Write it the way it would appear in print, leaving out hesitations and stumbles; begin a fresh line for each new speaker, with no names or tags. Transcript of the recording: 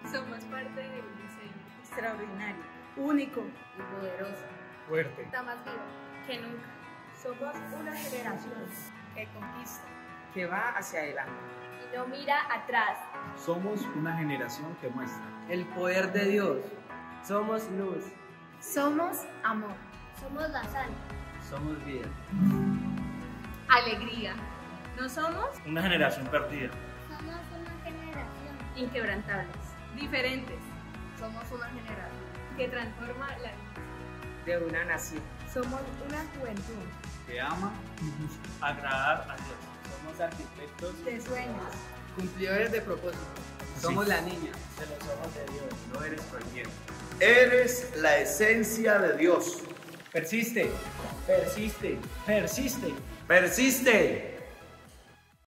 Somos parte de un diseño
extraordinario, único
y poderoso.
Fuerte.
Está más vivo que nunca.
Somos una generación
Que conquista
que va hacia adelante.
y no mira atrás.
Somos una generación que muestra
el poder de Dios. Somos luz.
Somos amor,
Somos la sal.
Somos vida.
alegría. No somos
una generación perdida.
Somos una generación
inquebrantables, diferentes. Somos una generación que transforma la vida.
De una nación.
Somos una juventud
Que ama agradar a Dios.
Somos arquitectos
de sueños.
cumplidores de propósito. Somos la niña de los ojos de Dios.
No eres cualquiera.
Eres la esencia de Dios.
Persiste, persiste, persiste.
Persiste.